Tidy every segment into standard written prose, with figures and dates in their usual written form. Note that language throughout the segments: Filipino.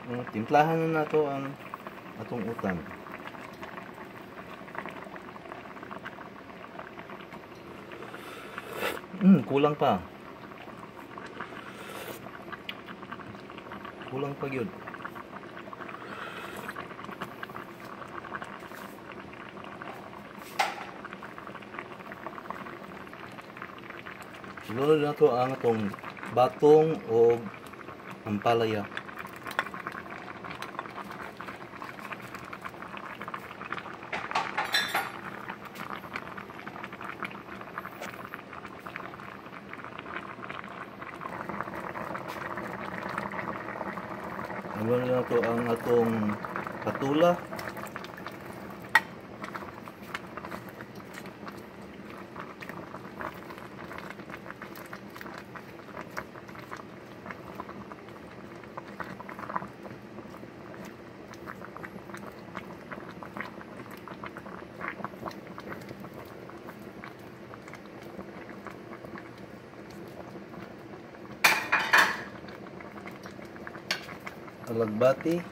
Timplahan na nato ang atong utan. Kulang pa. Kulang pa gyud. Sunod na to ang atong batong o ampalaya. Sunod na to ang atong patula. Alagbati,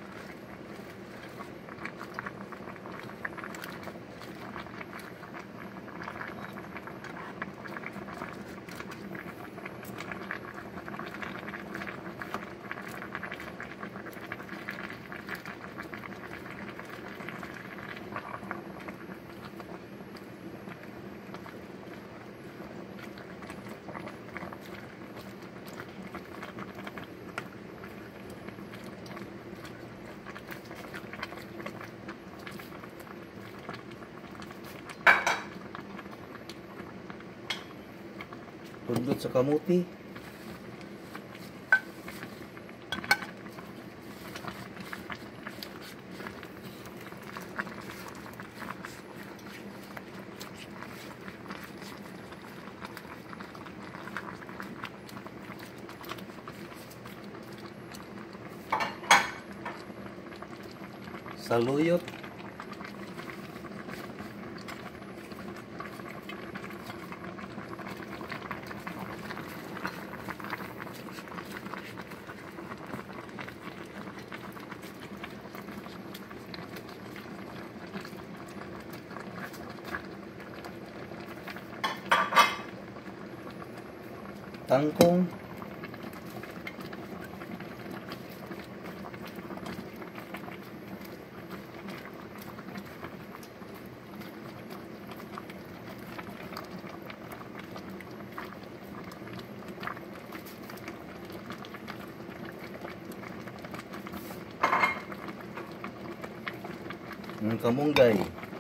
pundot sa kamuti, saluyot, tangkong, kamunggay,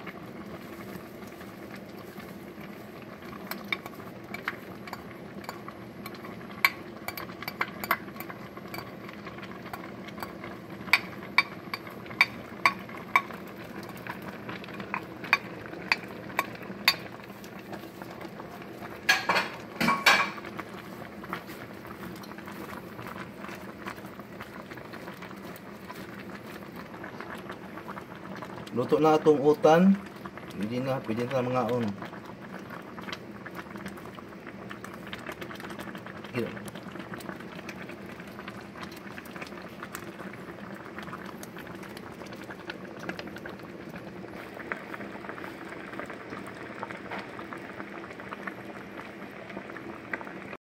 luto na atong utan. Hindi na, pwede na mga on.